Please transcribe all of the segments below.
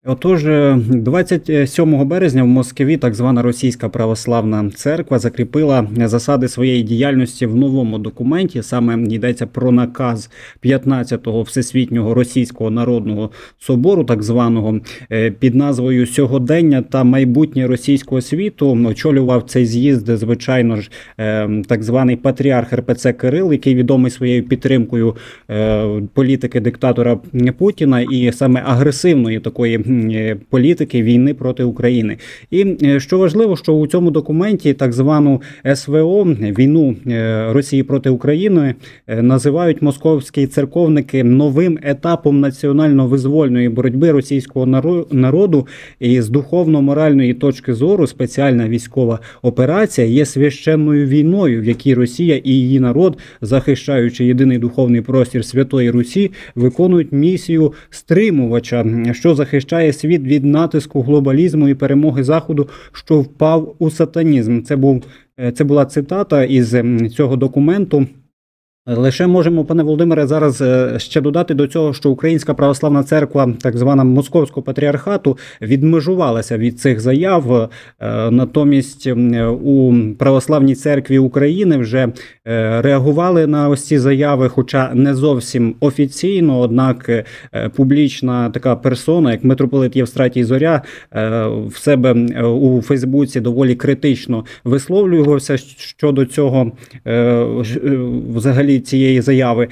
Отож, 27 березня в Москві так звана Російська Православна Церква закріпила засади своєї діяльності в новому документі. Саме йдеться про наказ 15-го Всесвітнього Російського Народного Собору, так званого, під назвою «Сьогодення та майбутнє російського світу». Очолював цей з'їзд, звичайно ж, так званий патріарх РПЦ Кирил, який відомий своєю підтримкою політики диктатора Путіна і саме агресивної такої політики війни проти України. І що важливо, що у цьому документі так звану СВО, війну Росії проти України, називають московські церковники новим етапом національно-визвольної боротьби російського народу. І з духовно-моральної точки зору спеціальна військова операція є священною війною, в якій Росія і її народ, захищаючи єдиний духовний простір Святої Русі, виконують місію стримувача, що захищає світ від натиску глобалізму і перемоги Заходу, що впав у сатанізм. Це була цитата із цього документу. Лише можемо, пане Володимире, зараз ще додати до цього, що Українська Православна Церква, так звана Московського патріархату, відмежувалася від цих заяв. Натомість у Православній Церкві України вже реагували на ось ці заяви, хоча не зовсім офіційно, однак публічна така персона, як митрополит Євстратій Зоря, в себе у Фейсбуці доволі критично висловлювався щодо цього взагалі цієї заяви.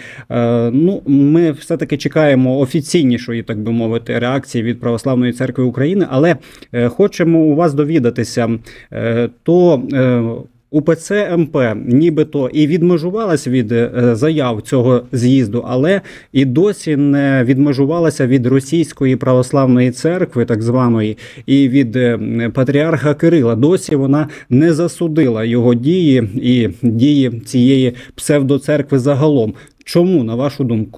Ми все-таки чекаємо офіційнішої, так би мовити, реакції від Православної Церкви України, але хочемо у вас довідатися, то УПЦ МП нібито і відмежувалась від заяв цього з'їзду, але і досі не відмежувалася від Російської Православної Церкви, так званої, і від патріарха Кирила. Досі вона не засудила його дії і дії цієї псевдоцеркви загалом. Чому, на вашу думку?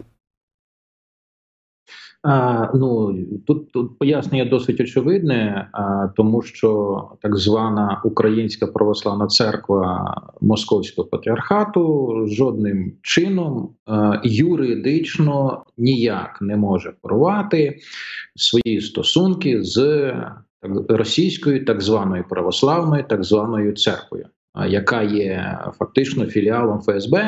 Тут пояснення досить очевидне, тому що так звана Українська Православна Церква Московського патріархату жодним чином юридично ніяк не може порвати свої стосунки з російською так званою православною так званою церквою, яка є фактично філіалом ФСБ.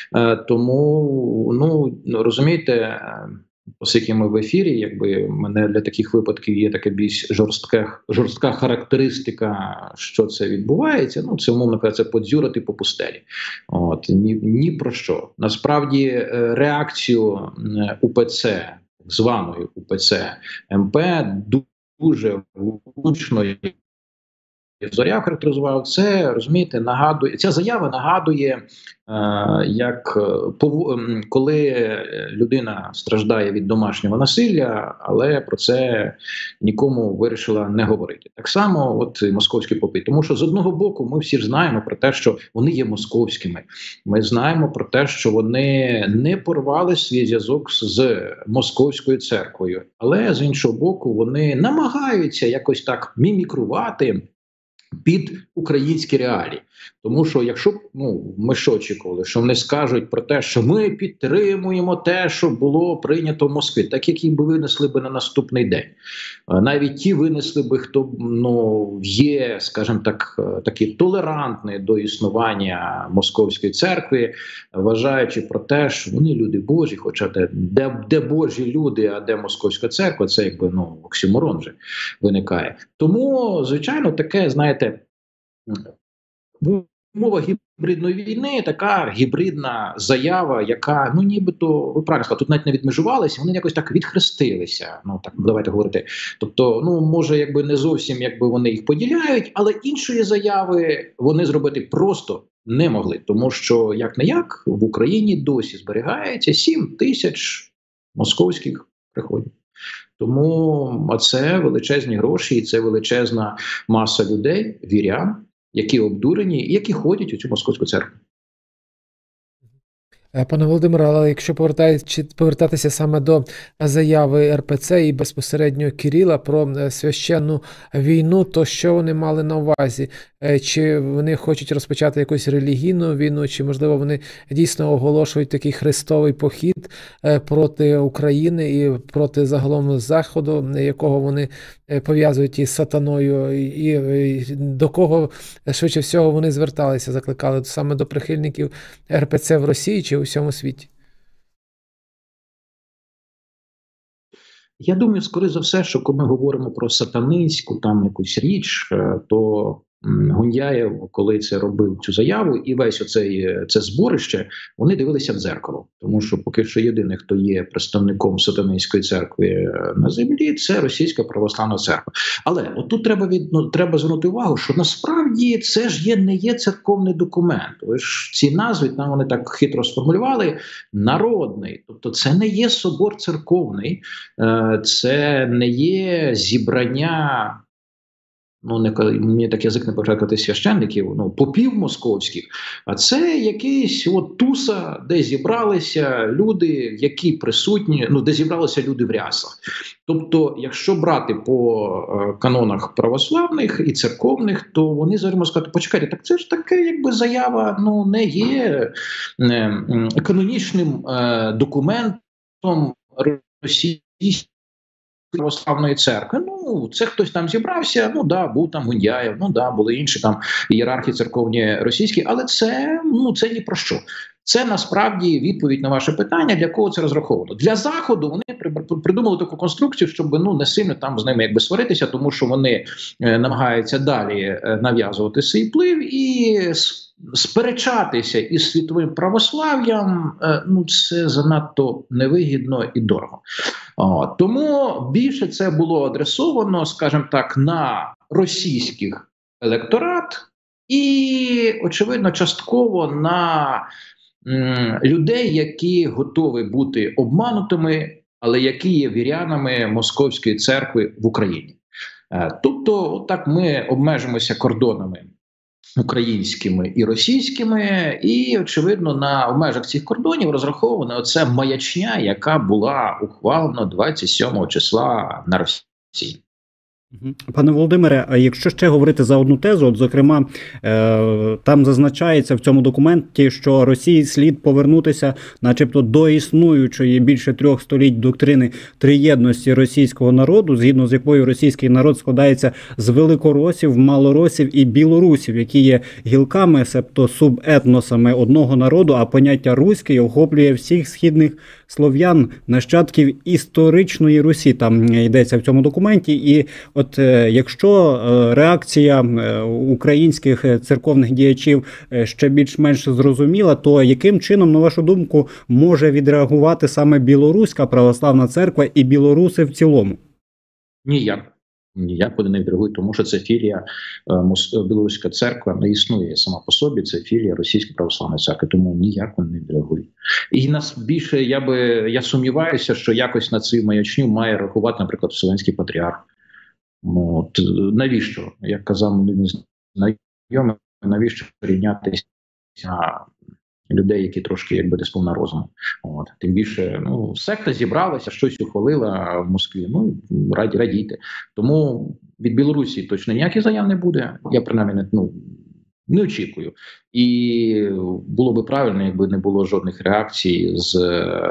Тому, розумієте, оскільки ми в ефірі, якби мене для таких випадків є така більш жорстка характеристика, що це відбувається. Це, умовно кажучи, подзюрити по пустелі. Ні про що. Насправді реакцію УПЦ, званої УПЦ МП, дуже влучно Зоря характеризував це, розумієте, ця заява нагадує, коли людина страждає від домашнього насилля, але про це нікому вирішила не говорити. Так само московські попи. Тому що з одного боку ми всі ж знаємо про те, що вони є московськими. Ми знаємо про те, що вони не порвали свій зв'язок з московською церквою. Але з іншого боку вони намагаються якось так мімікрувати під українські реалії. Тому що якщо ми що очікували, що вони скажуть про те, що ми підтримуємо те, що було прийнято в Москві, так як їм би винесли би на наступний день. Навіть ті винесли би, хто є, скажімо так, такі толерантні до існування Московської церкви, вважаючи про те, що вони люди Божі, хоча де Божі люди, а де Московська церква, це якби оксюморон вже виникає. Тому, звичайно, таке, знаєте, мова гібридної війни, така гібридна заява, яка, нібито, ви правильно сказали, тут навіть не відмежувалися, вони якось так відхрестилися, так давайте говорити. Тобто, може, якби не зовсім, вони їх поділяють, але іншої заяви вони зробити просто не могли, тому що, як-не-як, в Україні досі зберігається 7 тисяч московських приходів. Тому це величезні гроші і це величезна маса людей, вірян, які обдурені і які ходять у цю московську церкву. Пане Володимире, але якщо повертатися саме до заяви РПЦ і безпосередньо Кирила про священну війну, то що вони мали на увазі? Чи вони хочуть розпочати якусь релігійну війну, чи, можливо, вони дійсно оголошують такий хрестовий похід проти України і проти загалом Заходу, якого вони пов'язують із сатаною, і до кого, швидше всього, вони зверталися, закликали саме до прихильників РПЦ в Росії чи у всьому світі? Я думаю, скоріше за все, що коли ми говоримо про сатанинську там якусь річ, то Гундяєв, коли це робив цю заяву, і весь це зборище, вони дивилися в дзеркало. Тому що поки що єдиний, хто є представником сатанинської церкви на землі, це Російська православна церква. Але отут треба звернути увагу, що насправді це ж не є церковний документ. Ви ж ці назви, там вони так хитро сформулювали, народний. Тобто це не є собор церковний, це не є зібрання, мені так язик не почекати священників, попів московських, а це якийсь туса, де зібралися люди, які присутні, де зібралися люди в рясах. Тобто, якщо брати по канонах православних і церковних, то вони зараз можуть сказати, почекайте, так це ж таке, якби заява, не є канонічним документом російської православної церкви. Це хтось там зібрався, був там Гундяєв, були інші там ієрархи церковні російські, але це ні про що. Це насправді відповідь на ваше питання, для кого це розраховано. Для Заходу вони придумали таку конструкцію, щоб не сильно там з ними сваритися, тому що вони намагаються далі нав'язувати свій вплив і сперечатися із світовим православ'ям, це занадто невигідно і дорого. Тому більше це було адресовано, скажімо так, на російських електорат і, очевидно, частково на людей, які готові бути обманутими, але які є вірянами Московської церкви в Україні. Тобто, отак ми обмежимося кордонами українськими і російськими, і, очевидно, в межах цих кордонів розрахована оця маячня, яка була ухвалена 27 числа на Росії. Пане Володимире, а якщо ще говорити за одну тезу, зокрема, там зазначається в цьому документі, що Росії слід повернутися начебто до існуючої більше 3 століть доктрини триєдності російського народу, згідно з якою російський народ складається з великоросів, малоросів і білорусів, які є гілками, себто субетносами одного народу, а поняття «руський» охоплює всіх східних слов'ян, нащадків історичної Русі. Там йдеться в цьому документі. І от якщо реакція українських церковних діячів ще більш-менш зрозуміла, то яким чином, на вашу думку, може відреагувати саме Білоруська православна церква і білоруси в цілому? Ніяк вони не відреагують, тому що це філія, Білоруська церква не існує сама по собі, це філія Російської православної церкви, тому ніяк вони не відреагують. І нас більше, я сумніваюся, що якось на цю маячню має реагувати, наприклад, Вселенський патріарх. Навіщо, як казав один із знайомих, навіщо рівнятися людей, які трошки десь повна розуму. Тим більше, секта зібралася, щось ухвалила в Москві, радійте. Тому від Білорусі точно ніяких заяв не буде, я принаймні не очікую. І було би правильно, якби не було жодних реакцій з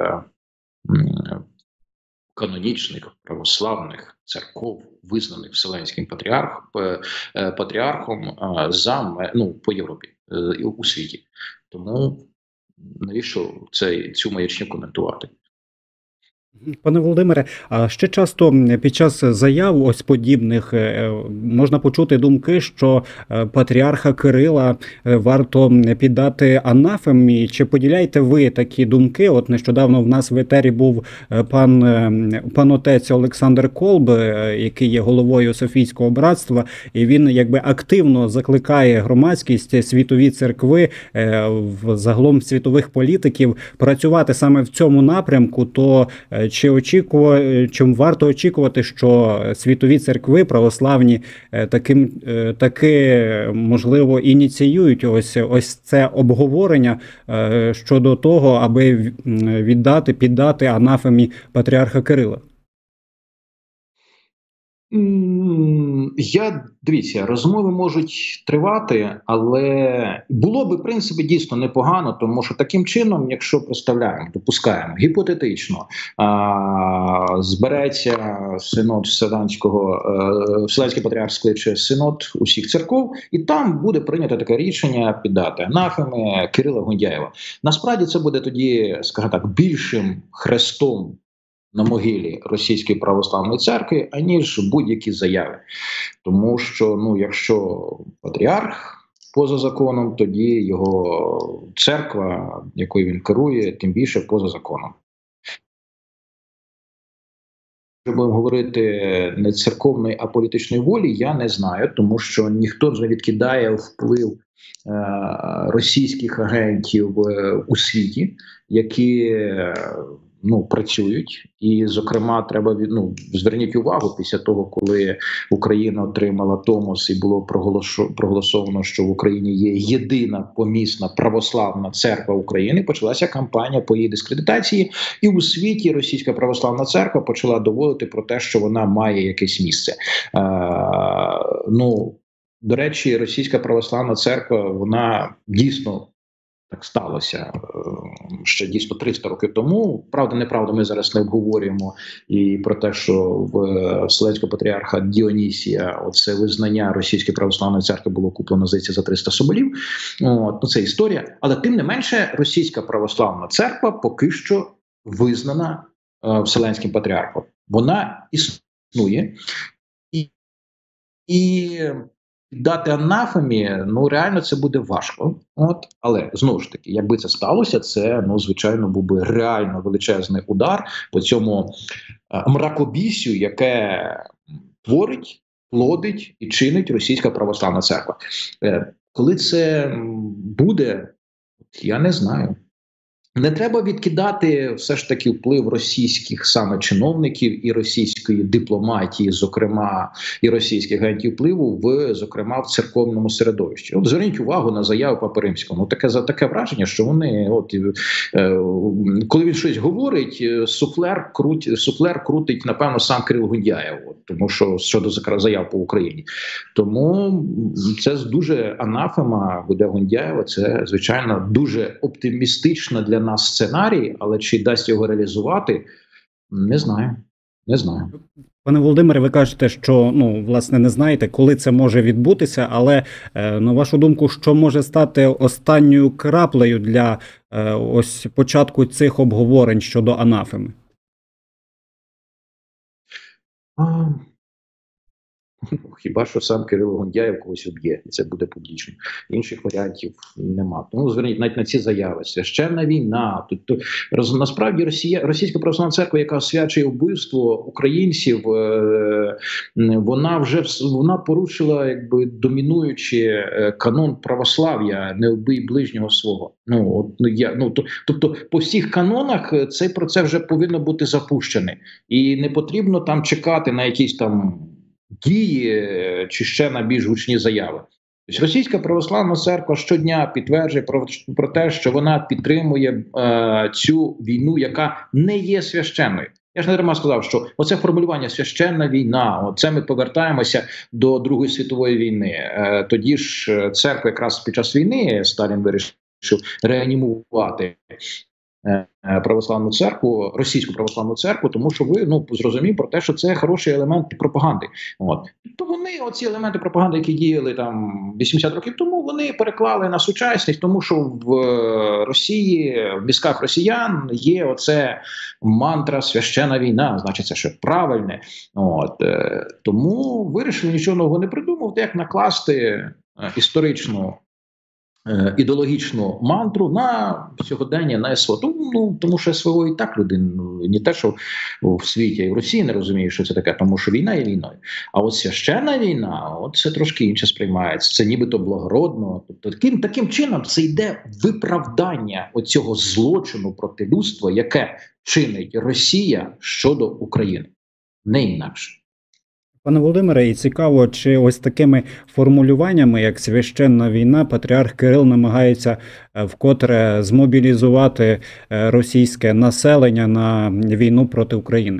канонічних православних церков, визнаних Вселенським патріархом по Європі у світі. Тому навіщо цю маячню коментувати? Пане Володимире, а ще часто під час заяв ось подібних можна почути думки, що патріарха Кирила варто піддати анафемі. Чи поділяєте ви такі думки? От нещодавно в нас в етері був пан отець Олександр Колб, який є головою Софійського братства, і він активно закликає громадськість, світові церкви, загалом світових політиків працювати саме в цьому напрямку. То Чи варто очікувати, що світові церкви православні таки, можливо, ініціюють ось це обговорення щодо того, аби піддати анафемі патріарха Кирила? Дивіться, розмови можуть тривати, але було би, в принципі, дійсно непогано, тому що таким чином, якщо допускаємо, гіпотетично, збереться синод Вселенський патріарх скличе синод усіх церков, і там буде прийнято таке рішення піддати анафеми Кирила Гундяєва. Насправді це буде тоді, скажімо так, більшим хрестом на могилі Російської православної церкви, аніж будь-які заяви. Тому що, якщо патріарх поза законом, тоді його церква, якою він керує, тим більше поза законом. Якщо будемо говорити не церковної, а політичної волі, я не знаю, тому що ніхто не відкидає вплив російських агентів у світі, які працюють. І, зокрема, треба зверніть увагу, після того, коли Україна отримала Томос і було проголосовано, що в Україні є єдина помісна православна церква України, почалася кампанія по її дискредитації, і у світі Російська православна церква почала доводити про те, що вона має якесь місце. До речі, Російська православна церква, вона дійсно так сталося ще дійсно 300 років тому. Правда, неправда, ми зараз не обговорюємо і про те, що в Вселенського патріарха Діонісія оце визнання Російської православної церкви було куплено, здається, за 300 соболів. Це історія. Але тим не менше, Російська православна церква поки що визнана Вселенським патріархом. Вона існує. І дати анафемі, реально це буде важко. Але, знову ж таки, якби це сталося, це, звичайно, був би реально величезний удар по цьому мракобісю, яке творить, плодить і чинить Російська православна церква. Коли це буде, я не знаю. Не треба відкидати все ж таки вплив російських саме чиновників і російської дипломатії, зокрема, і російських агентів впливу, зокрема, в церковному середовищі. Зверніть увагу на заяву Папи Римського. Таке враження, що вони, коли він щось говорить, суфлер крутить, напевно, сам Кирил Гундяєв, тому що щодо заяв по Україні. Тому це дуже анафема буде Гундяєва, це, звичайно, дуже оптимістична для нас сценарій, але чи дасть його реалізувати, не знаю. Пане Володимире, ви кажете, що, власне, не знаєте, коли це може відбутися, але, на вашу думку, що може стати останньою краплею для ось початку цих обговорень щодо анафеми? Хіба що сам Кирило Гундяєв когось уб'є, і це буде публічно. Інших варіантів нема. Тому зверніть навіть на ці заяви. Священна війна. Насправді Російська православна церква, яка освячує вбивство українців, вона порушила домінуючий канон православ'я, не вбий ближнього свого. Тобто по всіх канонах цей процес вже повинно бути запущений. І не потрібно там чекати на якісь там дії чи ще на більш гучні заяви. Тобто Російська православна церква щодня підтверджує про те, що вона підтримує цю війну, яка не є священною. Я ж не дарма сказав, що оце формулювання «священна війна», це ми повертаємося до Другої світової війни. Тоді ж церква якраз під час війни Сталін вирішив реанімувати православну церкву, російську православну церкву, тому що ви зрозумів про те, що це хороший елемент пропаганди. То вони оці елементи пропаганди, які діяли там 80 років тому, вони переклали на сучасність, тому що в Росії, в мізках росіян є оце мантра «священна війна», значить це що правильне. Тому вирішили нічого нового не придумати, як накласти історичну ідеологічну мантру на сьогодення, на СВО. Тому що СВО і так люди, не те, що в світі, і в Росії не розуміють, що це таке, тому що війна є війною. А от священна війна, це трошки інше сприймається. Це нібито благородно. Тобто таким чином це йде виправдання оцього злочину проти людства, яке чинить Росія щодо України. Не інакше. Пане Володимире, і цікаво, чи ось такими формулюваннями, як священна війна, патріарх Кирил намагається вкотре змобілізувати російське населення на війну проти України?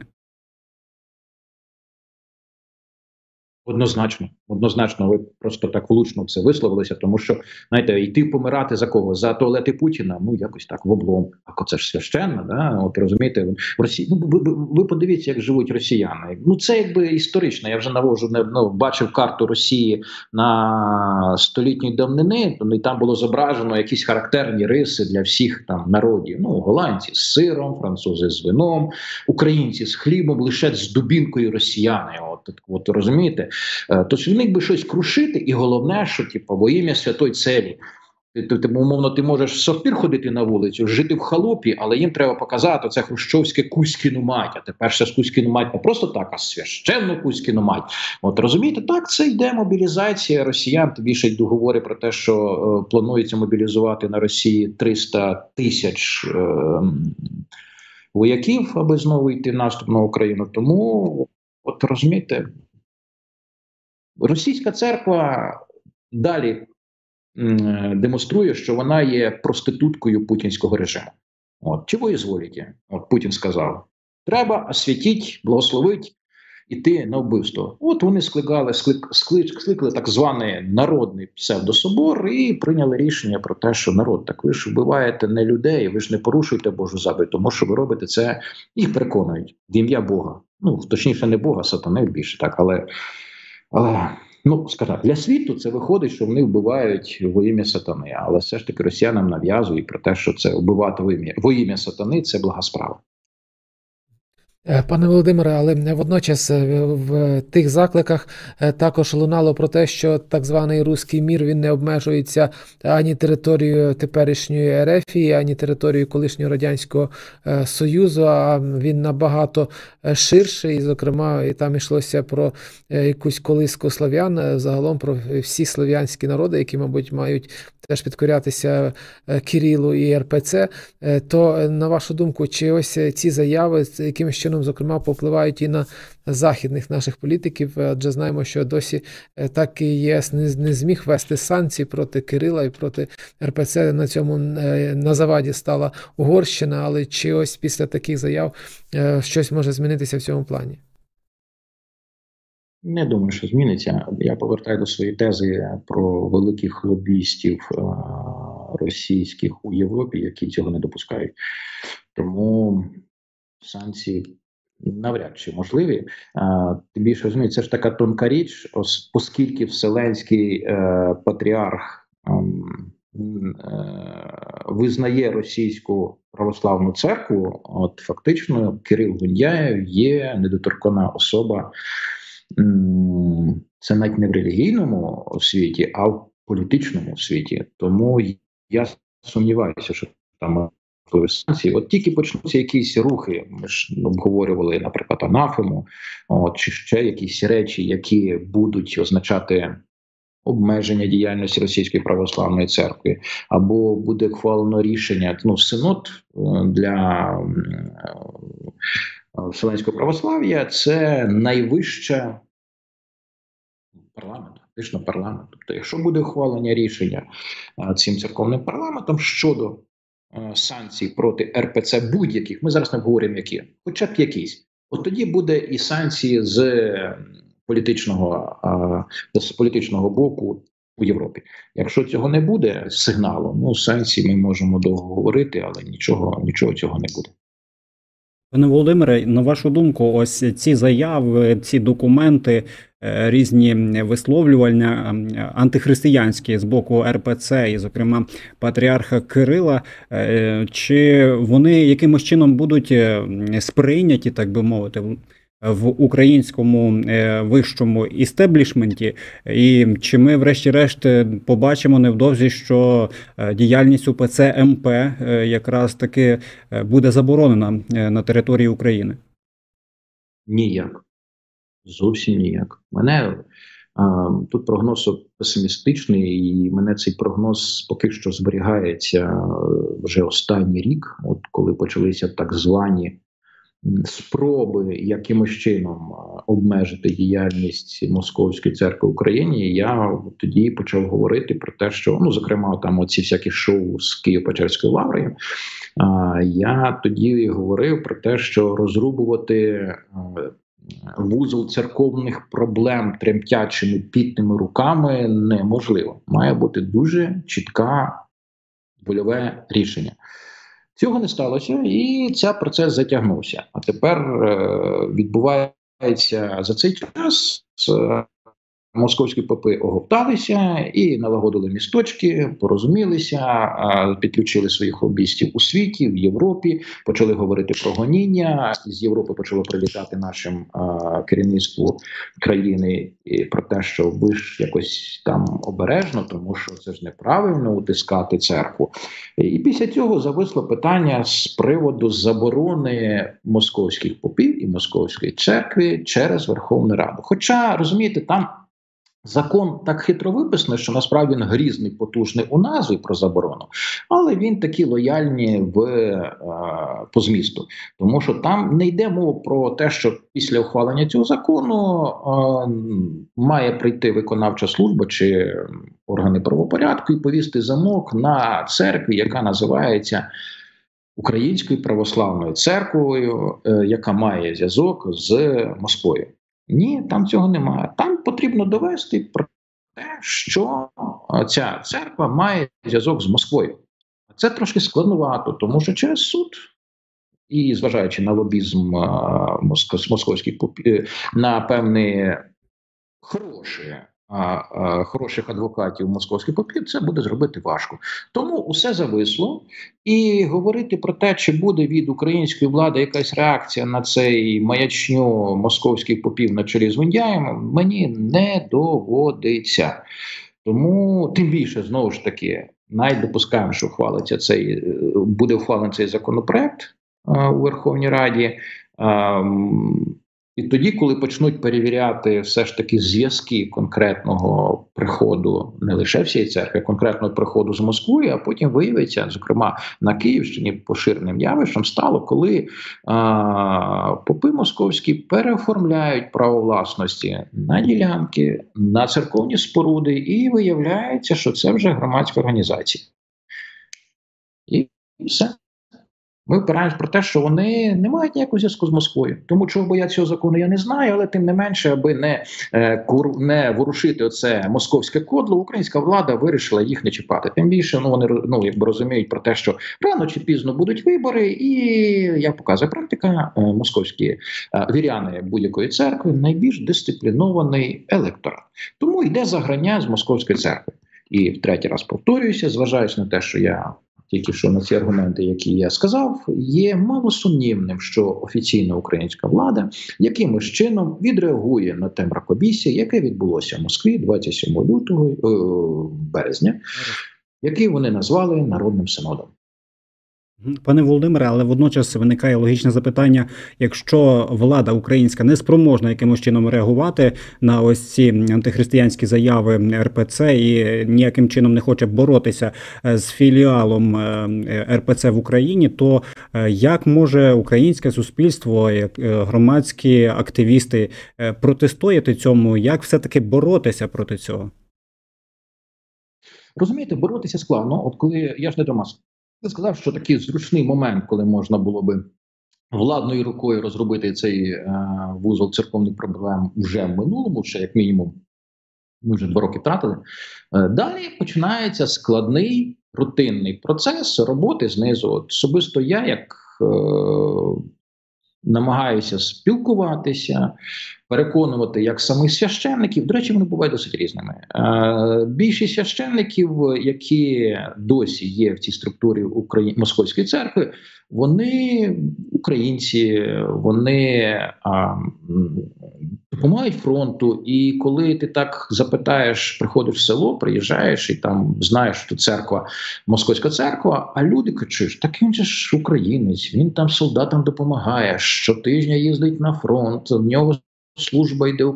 Однозначно, ви просто так влучно це висловилися, тому що, знаєте, йти помирати за кого? За туалети Путіна, ну якось так в облом. А це ж священно, да? От розумієте, в Росії, ну ви подивіться, як живуть росіяни. Ну це якби історично. Я вже навожу, бачив карту Росії на столітній давнини, і там було зображено якісь характерні риси для всіх там народів. Ну, голландці з сиром, французи з вином, українці з хлібом, лише з дубінкою росіяни. От розумієте? Тож в них би щось крушити, і головне, що типу, во ім'я святої целі. Умовно, ти можеш сортир ходити на вулицю, жити в халупі, але їм треба показати це хрущовське Кузькіну мать. А тепер ще з Кузькіну мать не просто так, а священну Кузькіну мать. От розумієте, так, це йде мобілізація росіян. Тобі ще й договори про те, що планується мобілізувати на Росії 300 тисяч вояків, аби знову йти в наступ на Україну. Тому, от розумієте, російська церква далі демонструє, що вона є проституткою путінського режиму. От, чого ізволіте? От Путін сказав, треба освятіть, благословить, іти на вбивство. От вони скликали так званий народний псевдособор і прийняли рішення про те, що народ, так ви ж вбиваєте не людей, ви ж не порушуєте Божу заповідь, тому що ви робите це, їх переконують, в ім'я Бога. Ну, точніше не Бога, сатани більше, так, але ну, скажімо, для світу це виходить, що вони вбивають во ім'я сатани, але все ж таки росіянам нав'язують про те, що це вбивати во ім'я сатани – це блага справа. Пане Володимире, але водночас в тих закликах також лунало про те, що так званий руський мір, він не обмежується ані територією теперішньої РФ, ані територією колишнього Радянського Союзу, а він набагато ширший, і, зокрема, і там йшлося про якусь колиску слав'ян, загалом про всі слав'янські народи, які, мабуть, мають теж підкорятися Кирилу і РПЦ. То, на вашу думку, чи ось ці заяви якимось чином, зокрема, попливають і на західних наших політиків, адже знаємо, що досі так і ЄС не зміг вести санкції проти Кирила і проти РПЦ, на цьому на заваді стала Угорщина, але чи ось після таких заяв щось може змінитися в цьому плані? Не думаю, що зміниться. Я повертаю до своєї тези про великих лобістів російських у Європі, які цього не допускають. Тому санкції навряд чи можливі. Тим більше, розумієте, це ж така тонка річ, оскільки Вселенський патріарх визнає російську православну церкву, от фактично Кирил Гундяєв є недоторкана особа. Це навіть не в релігійному світі, а в політичному світі. Тому я сумніваюся, що там санкції. От тільки почнуться якісь рухи, ми ж обговорювали, наприклад, анафему, чи ще якісь речі, які будуть означати обмеження діяльності Російської православної церкви, або буде ухвалено рішення, синод для Вселенського православ'я – це найвища парламент, фактично парламент. Тобто, якщо буде ухвалення рішення цим церковним парламентом щодо санкцій проти РПЦ будь-яких, ми зараз не говоримо які, хоча б якісь, от тоді буде і санкції з політичного боку у Європі. Якщо цього не буде сигналу, санкції ми можемо довго говорити, але нічого цього не буде. Пане Володимире, на вашу думку, ось ці заяви, ці документи, різні висловлювання антихристиянські з боку РПЦ і, зокрема, патріарха Кирила, чи вони якимось чином будуть сприйняті, так би мовити, в українському вищому істеблішменті, і чи ми врешті-решт побачимо невдовзі, що діяльність УПЦ МП якраз таки буде заборонена на території України? Ніяк. Зовсім ніяк. Мене тут прогноз песимістичний, і мене цей прогноз поки що зберігається в вже останній рік, от коли почалися так звані спроби якимось чином обмежити діяльність Московської церкви в Україні, я тоді почав говорити про те, що, ну, зокрема, там оці всякі шоу з Києво-Печерською лаврою, я тоді говорив про те, що розрубувати вузол церковних проблем тремтячими пітними руками неможливо. Має бути дуже чітке вольове рішення. Цього не сталося, і цей процес затягнувся. А тепер відбувається за цей час московські попи оговталися і налагодили місточки, порозумілися, підключили своїх лобістів у світі, в Європі, почали говорити про гоніння. З Європи почало прилітати нашим керівництву країни і про те, що ви ж якось там обережно, тому що це ж неправильно утискати церкву. І після цього зависло питання з приводу заборони московських попів і московської церкви через Верховну Раду. Хоча, розумієте, там закон так хитро виписаний, що насправді він грізний, потужний у назві про заборону, але він такий лояльний по змісту. Тому що там не йде мова про те, що після ухвалення цього закону має прийти виконавча служба чи органи правопорядку і повісти замок на церкві, яка називається Українською православною церквою, яка має зв'язок з Москвою. Ні, там цього немає. Там потрібно довести про те, що ця церква має зв'язок з Москвою. Це трошки складновато, тому що через суд, і зважаючи на лобізм московських попів, на певні хороших адвокатів московських попів, це буде зробити важко. Тому усе зависло, і говорити про те, чи буде від української влади якась реакція на цей маячню московських попів на чолі з Гундяєм, мені не доводиться. Тому, тим більше, знову ж таки, навіть допускаємо, що буде ухвалений цей законопроект у Верховній Раді. І тоді, коли почнуть перевіряти все ж таки зв'язки конкретного приходу, не лише всієї церкви, а конкретного приходу з Москвою, а потім виявиться, зокрема на Київщині, поширеним явищем стало, коли попи московські переоформляють право власності на ділянки, на церковні споруди, і виявляється, що це вже громадська організація. І все. Ми опираємось про те, що вони не мають ніякого зв'язку з Москвою. Тому чого бояться цього закону, я не знаю, але тим не менше, аби не ворушити оце московське кодло, українська влада вирішила їх не чіпати. Тим більше, вони якби розуміють про те, що рано чи пізно будуть вибори, і, як показує практика, московські віряни будь-якої церкви найбільш дисциплінований електорат. Тому йде заграння з московської церкви. І в третій раз повторююся, зважаючи на те, що я тільки що на ці аргументи, які я сказав, є малосумнівним, що офіційна українська влада якимось чином відреагує на те мракобісся, яке відбулося в Москві 27 березня, який вони назвали Народним Синодом. Пане Володимире, але водночас виникає логічне запитання, якщо влада українська не спроможна якимось чином реагувати на ось ці антихристиянські заяви РПЦ і ніяким чином не хоче боротися з філіалом РПЦ в Україні, то як може українське суспільство, громадські активісти протистояти цьому, як все-таки боротися проти цього? Розумієте, боротися складно. От коли я ж не дарма сказав, що такий зручний момент, коли можна було би владною рукою розробити цей вузол церковних проблем вже в минулому, ще як мінімум, ми вже 2 роки втратили. Далі починається складний, рутинний процес роботи знизу. От особисто я, як намагаюся спілкуватися, переконувати як самих священників. До речі, вони бувають досить різними. Більшість священників, які досі є в цій структурі Московської церкви, вони українці, вони допомагають фронту. І коли ти так запитаєш, приходиш в село, приїжджаєш і там знаєш, що церква, Московська церква, а люди кажуть, так він же ж українець, він там солдатам допомагає, щотижня їздить на фронт, в нього служба йде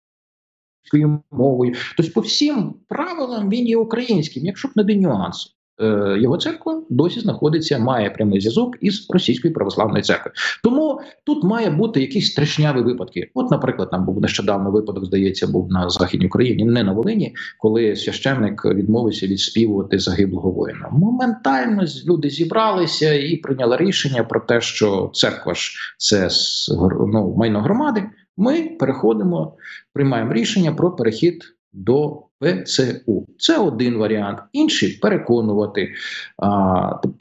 українською мовою. Тобто по всім правилам він є українським, якщо б не один нюанс. його церква досі знаходиться, має прямий зв'язок із Російською православною церквою. Тому тут має бути якісь страшняві випадки. От, наприклад, там був нещодавно випадок, здається, був на Західній Україні, не на Волині, коли священник відмовився відспівувати загиблого воїна. Моментально люди зібралися і прийняли рішення про те, що церква ж це майно громади. Ми приймаємо рішення про перехід до ПЦУ. Це один варіант. Інший – переконувати. Тобто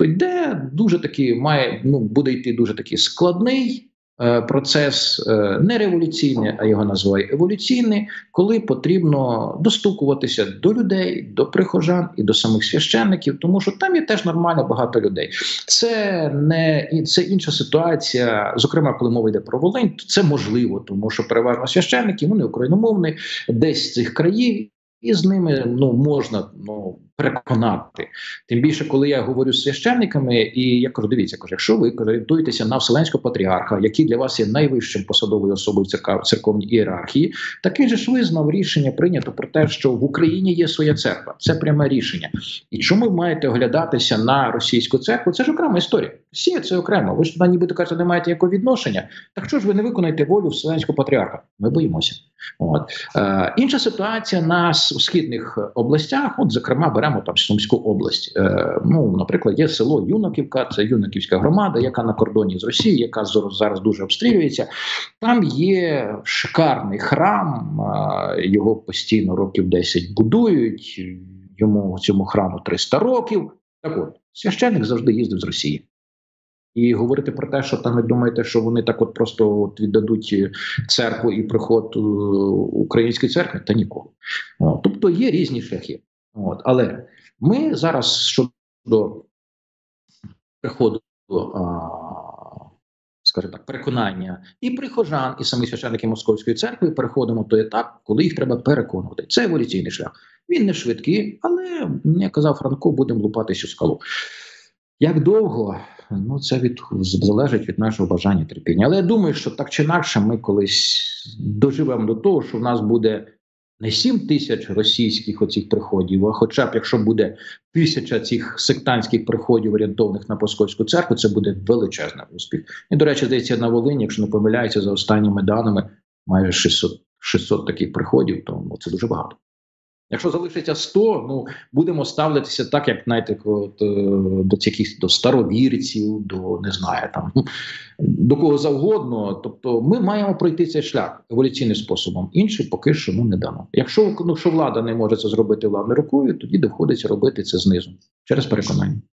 буде йти дуже такий складний процес, не революційний, а його називають еволюційний, коли потрібно достукуватися до людей, до прихожан і до самих священників, тому що там є теж нормально багато людей. Це інша ситуація, зокрема, коли мова йде про Волинь, то це можливо, тому що переважно священники, вони україномовні, десь з цих країв, і з ними можна переконати. Тим більше, коли я говорю з священниками, і я кажу, дивіться, якщо ви орієнтуєтеся на Вселенського патріарха, який для вас є найвищим посадовою особою в церковній ієрархії, такий же ж визнав рішення прийнято про те, що в Україні є своя церква. Це пряме рішення. І чому ви маєте оглядатися на російську церкву? Це ж окрема історія. Росія – це окремо. Ви ж туди нібито кажете, не маєте якого відношення. Так що ж ви не виконаєте волю Вселенського патріарха? Ми боїмося. Інша ситуація на східних областях, зокрема, беремо там Сумську область. Наприклад, є село Юнаківка, це Юнаківська громада, яка на кордоні з Росією, яка зараз дуже обстрілюється. Там є шикарний храм, його постійно років 10 будують, цьому храму 300 років. Так от, священник завжди їздив з Росії. І говорити про те, що там ви думаєте, що вони так просто віддадуть церкву і приход української церкви, та ніколи. Тобто є різні шляхи. Але ми зараз щодо приходу, скажімо так, переконання і прихожан, і самих священників Московської церкви переходимо в той етап, коли їх треба переконувати. Це еволюційний шлях. Він не швидкий, але, як казав Франко, будемо лупатись у скалу. Як довго? Це залежить від нашого бажання, терпіння. Але я думаю, що так чи інакше ми колись доживемо до того, що в нас буде не 7 тисяч російських оцих приходів, а хоча б, якщо буде 1000 цих сектантських приходів, орієнтованих на Московську церкву, це буде величезний успіх. І, до речі, здається, на Волині, якщо не помиляюся, за останніми даними, майже 600 таких приходів, то це дуже багато. Якщо залишиться 100, будемо ставитися так, як, знаєте, до старовірців, до кого завгодно. Тобто ми маємо пройти цей шлях еволюційним способом. Інший поки що не дано. Якщо влада не може це зробити владною рукою, тоді доводиться робити це знизу, через переконання.